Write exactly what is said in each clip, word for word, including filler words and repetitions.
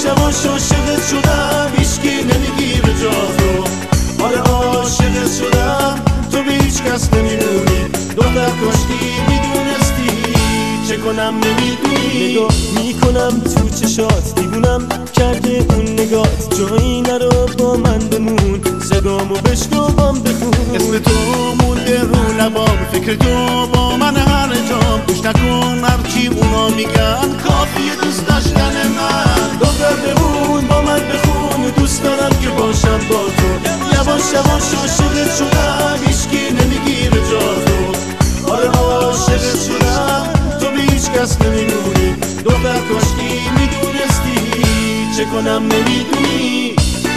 یواش عاشقت شدم، هیچکی نمیگیره جاتو. آره عاشقت شدم، تو به هیچ کس نمیمونی. دختر کاشکی میدونستی چه کنم نمیدونی. نگاه میکنم تو چشات، دیوونم کرده اون نگات. جایی نرو با من بمون، صدامو بشنو بام بخون. اسم تو مونده رو لبام، فکر تو با من هر جام. گوش نکن هرچی اونا میگن، کافیه دوست داشتن من. دختر بمون با من بخون، دوست دارم که باشم با تو. یواش یواش عاشقت شدم، هیچکی نمیگیره جاتو. آره عاشقت شدم، تو به هیچ کس نمیمونی. دختر کاشکی میدونستی چه کنم نمیدونی.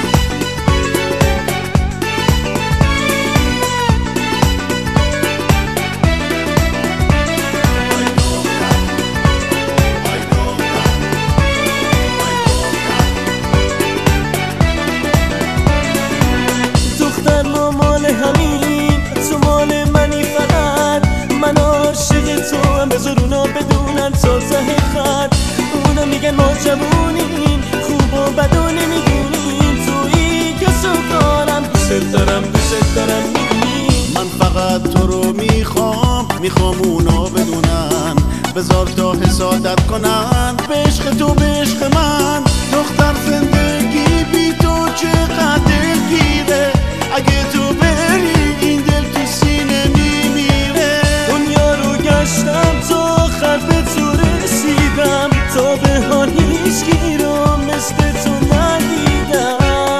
دختر ما مال همین، تو مال منی فقط. من عاشق تو هم، بذار اونا بدونن تا ته خط. اونا میگن ما جوونیم، خوب و بد و نمیدونیم. تویی که سوکارم، دوست دارم دوست دارم میدونی. من فقط تو رو میخوام، میخوام اونا بدونن. بذار تا حسادت کنن به عشق تو به عشق من. دختر زندگی بی تو چقدر گیره، اگه تو بری این دل تو سینه میمیره. دنیا رو گشتم تا آخر به تو رسیدم، تا به حال هیچکی رو مثل تو ندیدم.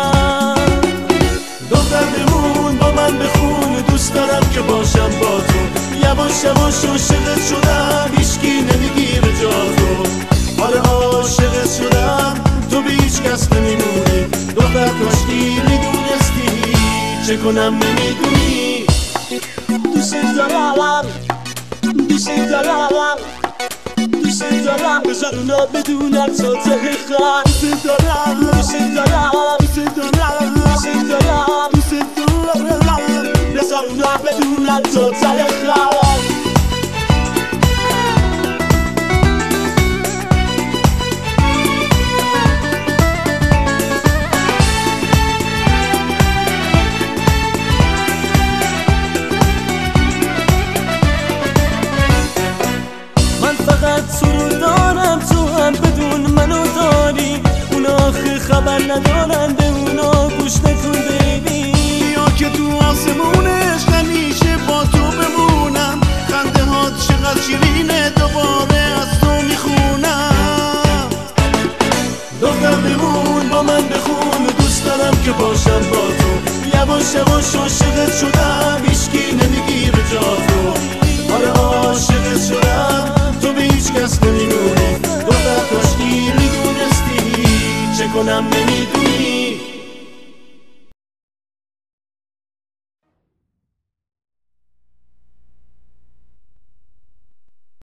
دختر بمون با من بخون، دوست دارم که باشم با تو. یواش یواش عاشقت شدم، هیچکی نمیگیره جاتو. آره عاشقت شدم، تو به هیچ کس نمیمونی. دختر کاشکی میدونستی چه کنم نمیدونی. دوست دارم دوست دارم دوست دارم، بذار اونا بدونن تا ته خط. دوست دارم دوست دارم دوست دارم دوست دارم، دوست دارم. بذار اونا بدونن تا ته خط. فقط تو رو دارم، تو هم بدون منو داری. اونا آخه خبر ندارن، به اونا گوش نکن بیبی. یا که تو آسمونش همیشه با تو بمونم. خنده هات چقدر شیرینه، دوباره از تو میخونم. دختر بمون با من بخون، دوست دارم که باشم با تو. یواش یواش عاشقت شدم، هیچکی نمیگیره جاتو. آره عاشقت شدم، تو به هیچ کس نمیمونی. دختر کاشکی میدونستی چه کنم نمیدونی.